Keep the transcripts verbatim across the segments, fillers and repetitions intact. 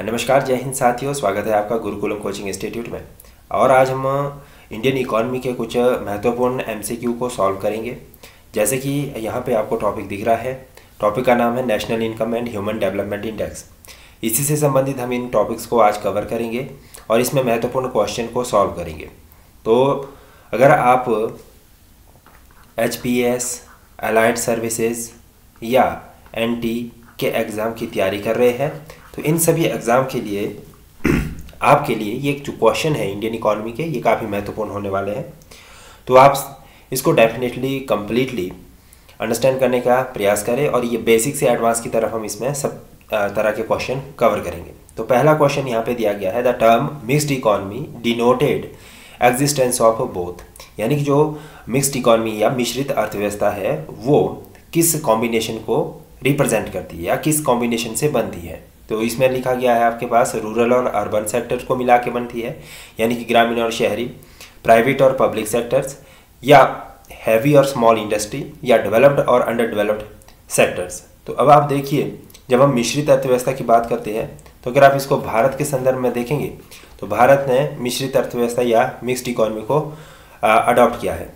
नमस्कार, जय हिंद साथियों। स्वागत है आपका गुरुकुलम कोचिंग इंस्टीट्यूट में। और आज हम इंडियन इकॉनमी के कुछ महत्वपूर्ण एमसीक्यू को सॉल्व करेंगे। जैसे कि यहाँ पे आपको टॉपिक दिख रहा है, टॉपिक का नाम है national income and human development index. इसी से संबंधित हम इन टॉपिक्स को आज कवर करेंगे और इसमें महत्वपूर्ण क्वेश्चन को सॉल्व करेंगे। तो अगर आप H P S, allied services या एन टी के एग्ज़ाम की तैयारी कर रहे हैं तो इन सभी एग्ज़ाम के लिए आपके लिए ये जो क्वेश्चन है इंडियन इकॉनमी के, ये काफ़ी महत्वपूर्ण होने वाले हैं। तो आप इसको डेफिनेटली कम्प्लीटली अंडरस्टैंड करने का प्रयास करें और ये बेसिक से एडवांस की तरफ हम इसमें सब तरह के क्वेश्चन कवर करेंगे। तो पहला क्वेश्चन यहाँ पे दिया गया है, the term mixed economy denoted existence of both, यानी कि जो मिक्स्ड इकॉनमी या मिश्रित अर्थव्यवस्था है वो किस कॉम्बिनेशन को रिप्रेजेंट करती है या किस कॉम्बिनेशन से बनती है। तो इसमें लिखा गया है आपके पास रूरल और अर्बन सेक्टर को मिला के बनती है, यानी कि ग्रामीण और शहरी, प्राइवेट और पब्लिक सेक्टर्स, या हैवी और स्मॉल इंडस्ट्री, या डेवलप्ड और अंडर डेवलप्ड सेक्टर्स। तो अब आप देखिए, जब हम मिश्रित अर्थव्यवस्था की बात करते हैं तो अगर आप इसको भारत के संदर्भ में देखेंगे तो भारत ने मिश्रित अर्थव्यवस्था या मिक्स्ड इकॉनमी को अडॉप्ट किया है।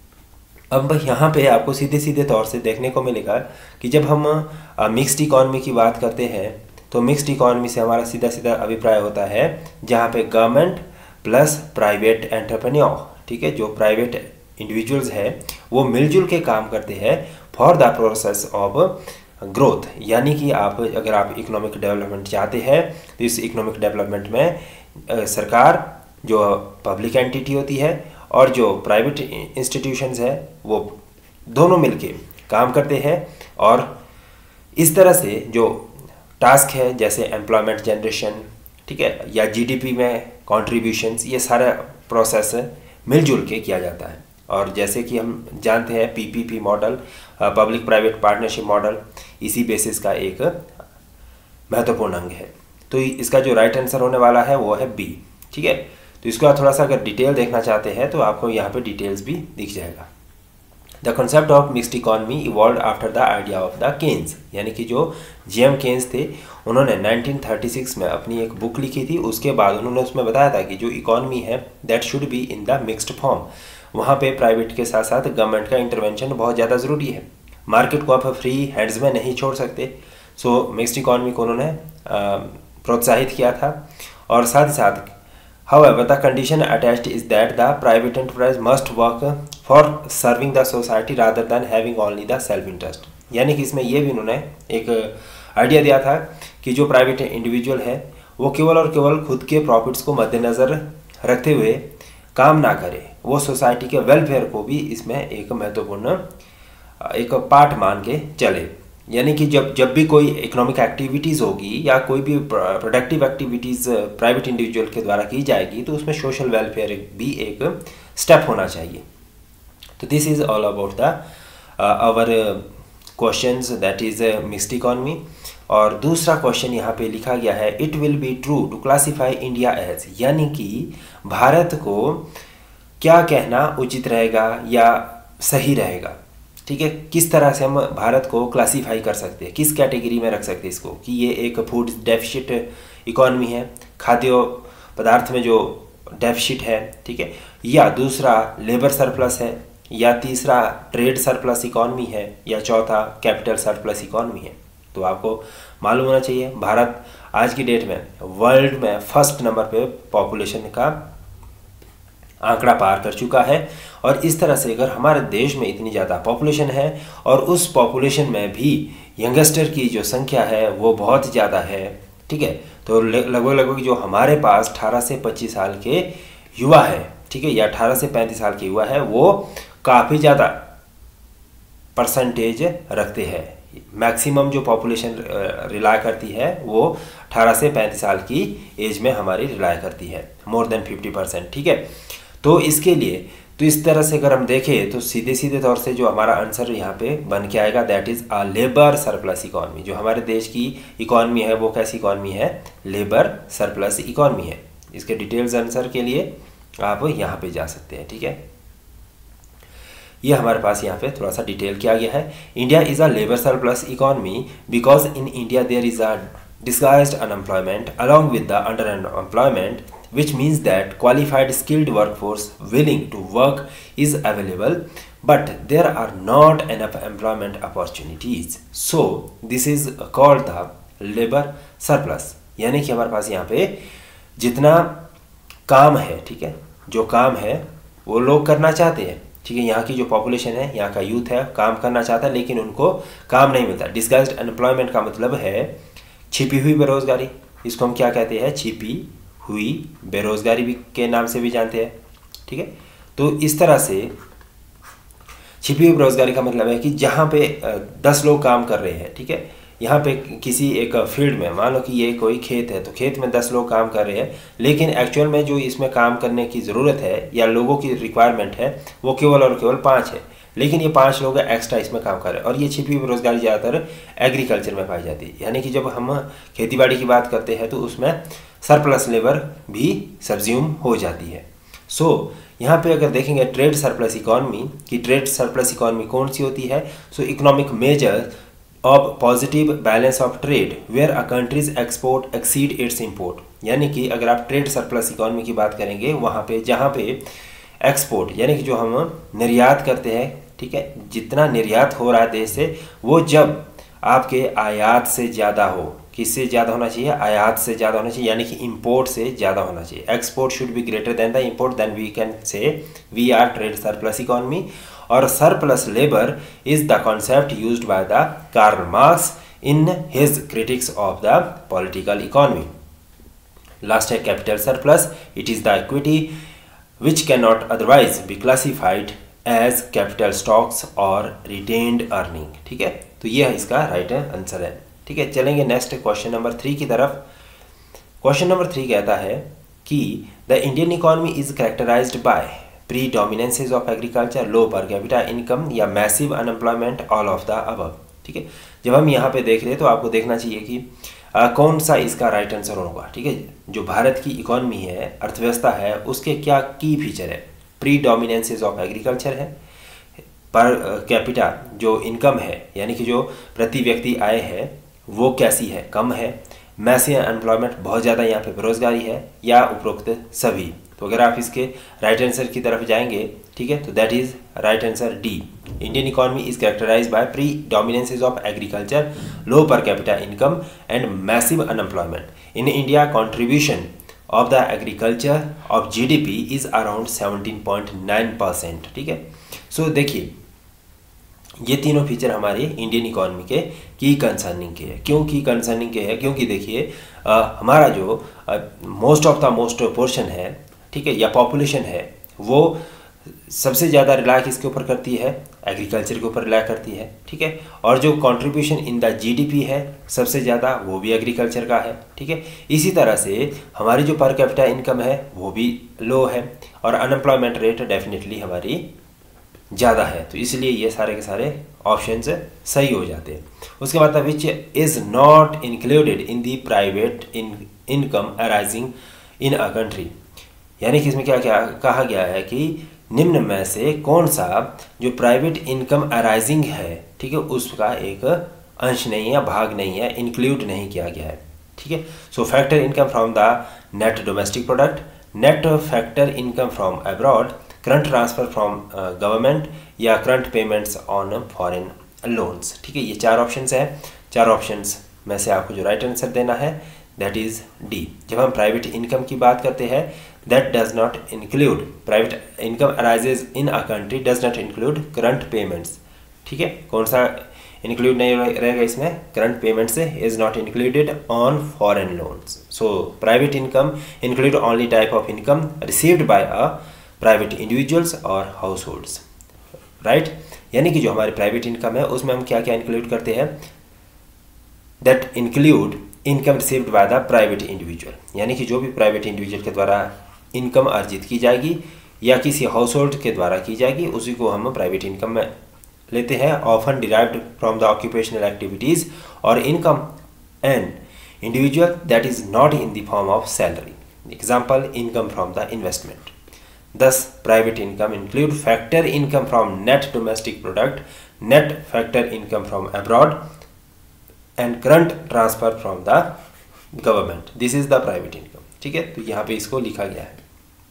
अब यहाँ पे आपको सीधे सीधे तौर से देखने को मिलेगा कि जब हम मिक्स्ड इकॉनमी की बात करते हैं तो मिक्स्ड इकॉनमी से हमारा सीधा सीधा अभिप्राय होता है जहाँ पे गवर्नमेंट प्लस प्राइवेट एंटरप्रेन्योर, ठीक है, जो प्राइवेट इंडिविजुअल्स है वो मिलजुल के काम करते हैं for the process of growth. यानी कि आप अगर आप इकोनॉमिक डेवलपमेंट चाहते हैं तो इस इकोनॉमिक डेवलपमेंट में आ, सरकार जो पब्लिक एंटिटी होती है और जो प्राइवेट इंस्टीट्यूशंस है वो दोनों मिलके काम करते हैं और इस तरह से जो टास्क है जैसे एम्प्लॉयमेंट जनरेशन, ठीक है, या जीडीपी में कंट्रीब्यूशंस, ये सारा प्रोसेस मिलजुल के किया जाता है। और जैसे कि हम जानते हैं PPP model, public private partnership model, इसी बेसिस का एक महत्वपूर्ण अंग है। तो इसका जो राइट आंसर होने वाला है वो है बी, ठीक है। तो इसको आप थोड़ा सा अगर डिटेल देखना चाहते हैं तो आपको यहाँ पे डिटेल्स भी दिख जाएगा। The concept of mixed economy evolve after the idea of the Keynes, यानी कि जो जे एम केन्स थे उन्होंने नाइनटीन थर्टी सिक्स में अपनी एक बुक लिखी थी। उसके बाद उन्होंने उसमें बताया था कि जो इकॉनमी है that should be in the mixed form. वहाँ पे प्राइवेट के साथ साथ गवर्नमेंट का इंटरवेंशन बहुत ज़्यादा ज़रूरी है, मार्केट को आप फ्री हैंड्स में नहीं छोड़ सकते। सो मिक्स्ड इकॉनमी को उन्होंने प्रोत्साहित किया था। और साथ ही साथ however the condition attached is that the private enterprise must work for serving the society rather than having only the self interest। यानी कि इसमें ये भी उन्होंने एक आइडिया दिया था कि जो प्राइवेट इंडिविजुअल है वो केवल और केवल खुद के प्रॉफिट्स को मद्देनज़र रखते हुए काम ना करे, वो सोसाइटी के वेलफेयर को भी इसमें एक महत्वपूर्ण एक पार्ट मान के चले। यानी कि जब जब भी कोई इकोनॉमिक एक्टिविटीज़ होगी या कोई भी प्रोडक्टिव एक्टिविटीज़ प्राइवेट इंडिविजुअल के द्वारा की जाएगी तो उसमें सोशल वेलफेयर भी एक स्टेप होना चाहिए। तो this is all about the our questions that is mixed economy. और दूसरा क्वेश्चन यहाँ पे लिखा गया है, it will be true to classify India as, यानी कि भारत को क्या कहना उचित रहेगा या सही रहेगा, ठीक है, किस तरह से हम भारत को क्लासीफाई कर सकते हैं, किस कैटेगरी में रख सकते हैं इसको, कि ये एक फूड डेफिसिट इकॉनमी है, खाद्य पदार्थ में जो डेफिसिट है, ठीक है, या दूसरा लेबर सरप्लस है, या तीसरा ट्रेड सरप्लस इकॉनमी है, या चौथा कैपिटल सरप्लस इकॉनमी है। तो आपको मालूम होना चाहिए भारत आज की डेट में वर्ल्ड में फर्स्ट नंबर पे पॉपुलेशन का आंकड़ा पार कर चुका है। और इस तरह से अगर हमारे देश में इतनी ज़्यादा पॉपुलेशन है और उस पॉपुलेशन में भी यंगस्टर की जो संख्या है वो बहुत ज़्यादा है, ठीक है, तो लगभग लगभग जो हमारे पास अठारह से पच्चीस साल के युवा है, ठीक है, या अठारह से पैंतीस साल के युवा है वो काफ़ी ज़्यादा परसेंटेज रखते हैं। मैक्सिमम जो पॉपुलेशन रिलाय करती है वो अठारह से पैंतीस साल की एज में हमारी रिलाय करती है, मोर देन फिफ्टी परसेंट, ठीक है। तो इसके लिए तो इस तरह से अगर हम देखें तो सीधे सीधे तौर से जो हमारा आंसर यहाँ पे बन के आएगा that is a labour surplus economy. जो हमारे देश की इकॉनमी है वो कैसी इकॉनमी है, लेबर सरप्लस इकॉनमी है। इसके डिटेल्स आंसर के लिए आप यहाँ पे जा सकते हैं, ठीक है। ये हमारे पास यहाँ पे थोड़ा सा डिटेल किया गया है। India is a labour surplus economy because in India there is a disguised unemployment along with the underemployment, which means that qualified skilled workforce willing to work is available but there are not enough employment opportunities. So this is called the labor surplus. यानी कि हमारे पास यहाँ पे जितना काम है, ठीक है, जो काम है वो लोग करना चाहते हैं, ठीक है, यहाँ की जो पॉपुलेशन है, यहाँ का यूथ है, काम करना चाहता है लेकिन उनको काम नहीं मिलता। डिस्गाइज्ड अनएम्प्लॉयमेंट का मतलब है छिपी हुई बेरोजगारी। इसको हम क्या कहते हैं? छिपी हुई बेरोजगारी भी के नाम से भी जानते हैं, ठीक है। तो इस तरह से छिपी हुई बेरोजगारी का मतलब है कि जहाँ पे दस लोग काम कर रहे हैं, ठीक है, यहाँ पे किसी एक फील्ड में, मान लो कि ये कोई खेत है, तो खेत में दस लोग काम कर रहे हैं लेकिन एक्चुअल में जो इसमें काम करने की ज़रूरत है या लोगों की रिक्वायरमेंट है वो केवल और केवल पाँच है, लेकिन ये पांच लोग एक्स्ट्रा इसमें काम कर रहे हैं। और ये छिपी हुई बेरोजगारी ज़्यादातर एग्रीकल्चर में पाई जाती है। यानी कि जब हम खेतीबाड़ी की बात करते हैं तो उसमें सरप्लस लेबर भी सब्ज्यूम हो जाती है। सो so, यहाँ पे अगर देखेंगे ट्रेड सरप्लस इकोनॉमी की, ट्रेड सरप्लस इकोनॉमी कौन सी होती है? So economic measure of positive balance of trade where a countries export exceed its import. यानी कि अगर आप ट्रेड सरप्लस इकोनॉमी की बात करेंगे वहाँ पे जहाँ पे एक्सपोर्ट यानी कि जो हम निर्यात करते हैं, ठीक है, जितना निर्यात हो रहा है देश से वो जब आपके आयात से ज़्यादा हो, किससे ज़्यादा होना चाहिए? आयात से ज़्यादा होना चाहिए, यानी कि इंपोर्ट से ज़्यादा होना चाहिए। Export should be greater than the import, then we can say we are trade surplus economy. और surplus labour is the concept used by the Karl Marx in his critics of the political economy. Last है capital surplus, it is the equity which cannot otherwise be classified as capital stocks or retained earning, ठीक है। तो ये इसका right answer है, ठीक है। चलेंगे नेक्स्ट क्वेश्चन नंबर थ्री की तरफ। क्वेश्चन नंबर थ्री कहता है कि the Indian economy is characterised by predominances of agriculture, low per capita income या massive unemployment, all of the above, ठीक है। जब हम यहाँ पे देख रहे हैं तो आपको देखना चाहिए कि आ, कौन सा इसका राइट आंसर होगा, ठीक है। जो भारत की इकोनॉमी है, अर्थव्यवस्था है, उसके क्या की फीचर है? प्री डोमिनेंसेज ऑफ एग्रीकल्चर है, पर कैपिटा जो इनकम है यानी कि जो प्रति व्यक्ति आय है वो कैसी है? कम है। मैसिव अनएम्प्लॉयमेंट, बहुत ज़्यादा यहाँ पे बेरोजगारी है, या उपरोक्त सभी। तो अगर आप इसके राइट आंसर की तरफ जाएंगे, ठीक है, तो that is right answer D. Indian economy is characterised by predominances of agriculture, low per capita income and massive unemployment. In India contribution of the agriculture of GDP is around seventeen point nine percent, ठीक है। सो देखिए ये तीनों feature हमारे Indian economy के की concerning के हैं। क्यों की कंसर्निंग के हैं? क्योंकि देखिए हमारा जो most of the most portion है, ठीक है, या पॉपुलेशन है, वो सबसे ज़्यादा रिलाय किसके ऊपर करती है? एग्रीकल्चर के ऊपर रिलाय करती है, ठीक है। और जो कंट्रीब्यूशन इन द जीडीपी है सबसे ज़्यादा वो भी एग्रीकल्चर का है, ठीक है। इसी तरह से हमारी जो पर कैपिटा इनकम है वो भी लो है और अनएम्प्लॉयमेंट रेट डेफिनेटली हमारी ज़्यादा है। तो इसलिए ये सारे के सारे ऑप्शंस सही हो जाते हैं। उसके बाद which is not included in the private in income arising in a country. यानी कि इसमें क्या क्या कहा गया है कि निम्न में से कौन सा जो प्राइवेट इनकम अराइजिंग है, ठीक है, उसका एक अंश नहीं है, भाग नहीं है, इंक्लूड नहीं किया गया है, ठीक है। So factor income from the net domestic product, net factor income from abroad, current transfer from government या current payments on foreign loans, ठीक है। ये चार ऑप्शंस हैं। चार ऑप्शंस में से आपको जो राइट आंसर देना है दैट इज डी। जब हम प्राइवेट इनकम की बात करते हैं that does not include, private income arises in a country does not include current payments, ठीक है। कौन सा इंक्लूड नहीं रहेगा इसमें? Current payments is not included on foreign loans. So private income include only type of income received by a private individuals और households, right. यानी कि जो हमारी प्राइवेट इनकम है उसमें हम क्या क्या इंक्लूड करते हैं? That include income received by the private individual, यानी कि जो भी प्राइवेट इंडिविजुअल के द्वारा इनकम अर्जित की जाएगी या किसी हाउस होल्ड के द्वारा की जाएगी उसी को हम प्राइवेट इनकम में लेते हैं। Often derived from the occupational activities और income and individual that is not in the form of salary, example income from the investment. Thus, private income include factor income from net domestic product, net factor income from abroad, and current transfer from the government, this is the private income. ठीक है, तो यहाँ पे इसको लिखा गया है।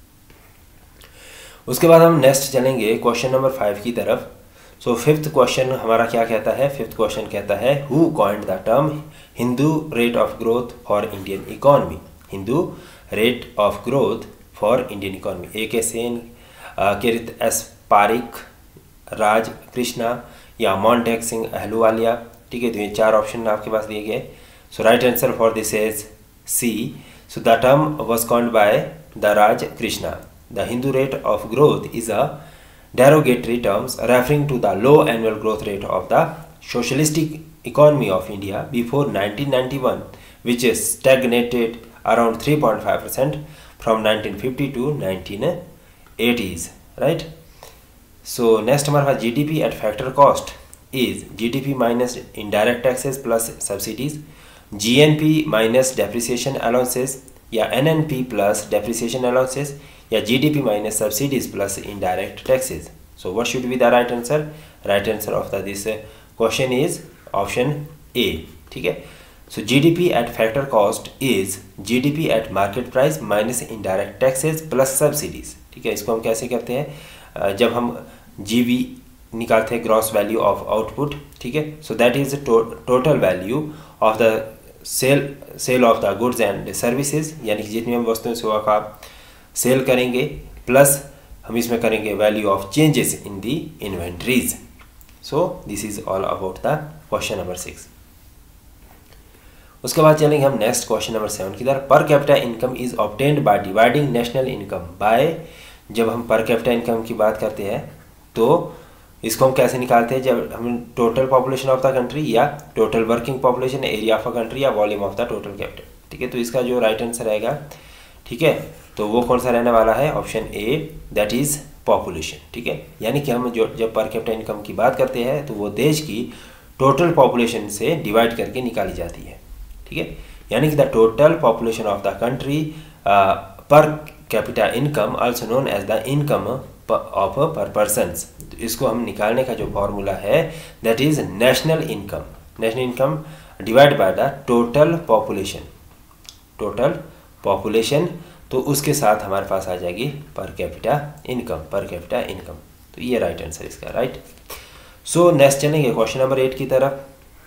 उसके बाद हम नेक्स्ट चलेंगे क्वेश्चन नंबर फाइव की तरफ। सो फिफ्थ क्वेश्चन हमारा क्या कहता है? फिफ्थ क्वेश्चन कहता है who coined the term Hindu rate of growth for Indian economy. Hindu rate of growth for Indian economy, A K Sen, Kirit S Parikh, Raj Krishna या मॉन्टेक सिंह अहलूवालिया। ठीक है, तो ये चार ऑप्शन आपके पास दिए गए। So right answer for this is C. So the term was coined by the Raj Krishna. The Hindu rate of growth is a derogatory terms referring to the low annual growth rate of the socialistic economy of India before nineteen ninety-one, which is stagnated around three point five percent from nineteen fifty to nineteen eighties, right? So next हमारे पास G D P at factor cost is G D P minus indirect taxes plus subsidies, G N P minus depreciation allowances या N N P plus depreciation allowances या G D P minus subsidies plus indirect taxes. So what should be the right answer? Right answer of the this question is option A. ठीक है, so G D P at factor cost is G D P at market price minus indirect taxes plus subsidies. ठीक है, इसको हम कैसे करते हैं? जब हम G V निकालते हैं, ग्रॉस वैल्यू ऑफ आउटपुट। ठीक है, so that is total value of the sale sale of the goods and services, यानी कि जितनी हम वस्तुएं सेवा का सेल करेंगे प्लस हम इसमें करेंगे value of changes in the inventories. So this is all about the question number six. उसके बाद चलेंगे हम नेक्स्ट क्वेश्चन नंबर सेवन की तरफ। Per capita income is obtained by dividing national income by. जब हम पर कैपिटा इनकम की बात करते हैं तो इसको हम कैसे निकालते हैं? जब हम total population of the country या total working population, area of a country या volume of the total capital. ठीक है, तो इसका जो राइट आंसर रहेगा, ठीक है, तो वो कौन सा रहने वाला है? Option A, that is population. ठीक है, यानी कि हम जो जब पर कैपिटा इनकम की बात करते हैं तो वो देश की टोटल पॉपुलेशन से डिवाइड करके निकाली जाती है। ठीक है, यानी कि the total population of the country per capita income also known as the income of per persons. तो इसको हम निकालने का जो फॉर्मूला है that is national income. National income divide by the total population, total population, तो उसके साथ हमारे पास आ जाएगी per capita income, per capita income. तो ये राइट आंसर इसका, राइट। सो नेक्स्ट चलेंगे क्वेश्चन नंबर एट की तरफ।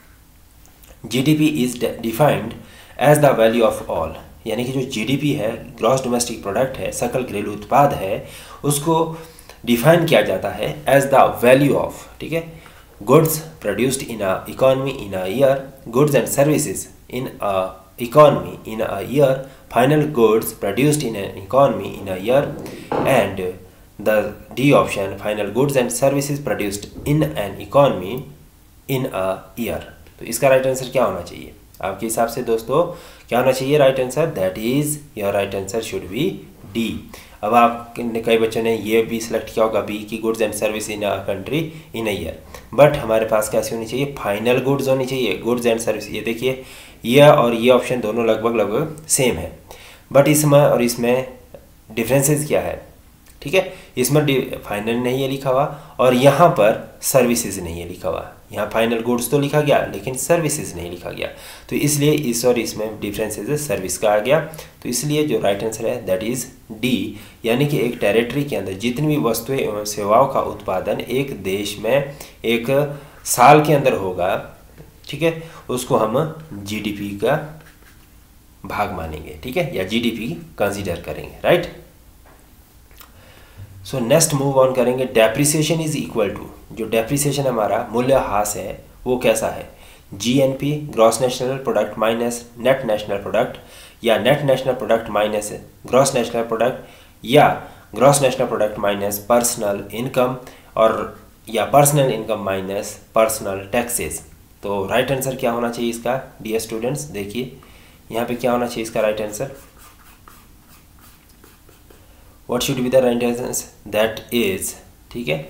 GDP is defined as the value of all, यानी कि जो जीडीपी है, ग्रॉस डोमेस्टिक प्रोडक्ट है, सकल घरेलू उत्पाद है, उसको डिफाइन किया जाता है एज द वैल्यू ऑफ, ठीक है, goods produced in a economy in a year, goods and services in a economy in a year, final goods produced in an economy in a year, and the D option, final goods and services produced in an economy in a year। तो इसका right answer क्या होना चाहिए आपके हिसाब से दोस्तों? क्या होना चाहिए right answer? That is your right answer should be D. अब आप कई बच्चों ने ये भी सिलेक्ट किया होगा बी की goods and service in a country in a year, but हमारे पास कैसी होनी चाहिए? फाइनल गुड्स होनी चाहिए, गुड्स एंड सर्विस। ये देखिए, ये और ये ऑप्शन दोनों लगभग लगभग सेम है, बट इसमें और इसमें डिफरेंसेस क्या है? ठीक है, इसमें फाइनल नहीं है लिखा हुआ और यहाँ पर सर्विसेज नहीं है लिखा हुआ। यहाँ फाइनल गुड्स तो लिखा गया लेकिन सर्विसेज नहीं लिखा गया, तो इसलिए इस और इसमें डिफरेंसेस सर्विस का आ गया। तो इसलिए जो राइट आंसर है दैट इज डी, यानी कि एक टेरिटरी के अंदर जितनी भी वस्तुएं एवं सेवाओं का उत्पादन एक देश में एक साल के अंदर होगा, ठीक है, उसको हम जीडीपी का भाग मानेंगे, ठीक है, या जीडीपी कंसीडर करेंगे, right. So next move on करेंगे। डेप्रिसिएशन इज इक्वल टू, जो डेप्रिसिएशन हमारा मूल्यह्रास है वो कैसा है? GNP, gross national product minus net national product, या net national product minus gross national product, या gross national product minus personal income, और या personal income minus personal taxes. तो राइट आंसर क्या होना चाहिए इसका डियर स्टूडेंट्स? देखिए यहाँ पे क्या होना चाहिए इसका right answer? What should be the right answer? That is, ठीक है,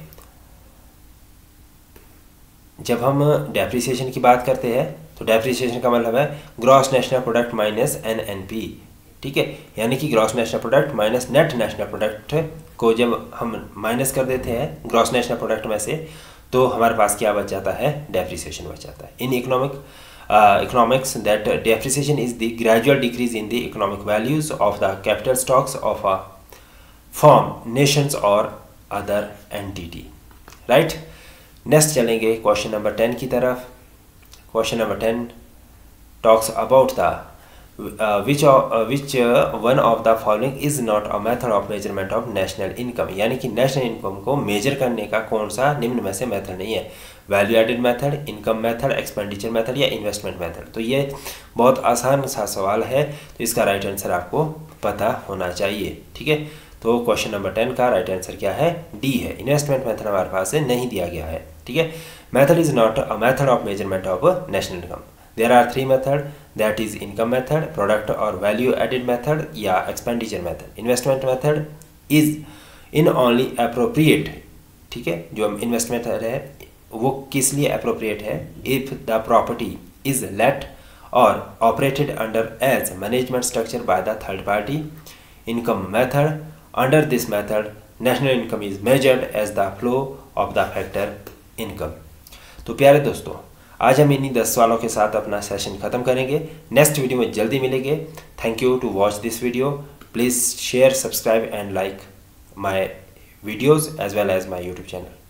जब हम डेप्रिसिएशन की बात करते हैं तो डेप्रिसिएशन का मतलब है gross national product minus NNP, ठीक है, यानी कि gross national product minus net national product को जब हम माइनस कर देते हैं ग्रॉस नेशनल प्रोडक्ट में से, तो हमारे पास क्या बच जाता है? डेप्रिसिएशन बच जाता है। In economic uh, economics that uh, depreciation is the gradual decrease in the economic values of the capital stocks of a firm, nations or other entity. Right, next चलेंगे क्वेश्चन नंबर टेन की तरफ. Question number ten talks about the which which one of the following is not a method of measurement of national income. यानी कि national income को major करने का कौन सा निम्न में से मेथड नहीं है. Value added method, income method, expenditure method या इन्वेस्टमेंट मेथड. तो ये बहुत आसान सा सवाल है, तो इसका राइट आंसर आपको पता होना चाहिए. ठीक है, तो क्वेश्चन नंबर टेन का राइट आंसर क्या है? डी है. इन्वेस्टमेंट मेथड हमारे पास से नहीं दिया गया है. ठीक है, method is not a method of measurement of national income. There are three method, that is income method, product और वैल्यू एडेड मेथड या expenditure method. Investment method is in only appropriate. ठीक है, जो इन्वेस्टमेंट है वो किस लिए appropriate है? If the property is let or operated under as management structure by the third party. Income method, under this method national income is measured as the flow of the factor income. तो प्यारे दोस्तों, आज हम इन्हीं दस सवालों के साथ अपना सेशन खत्म करेंगे. नेक्स्ट वीडियो में जल्दी मिलेंगे. Thank you to watch this video. Please share, subscribe and like my videos as well as my YouTube channel.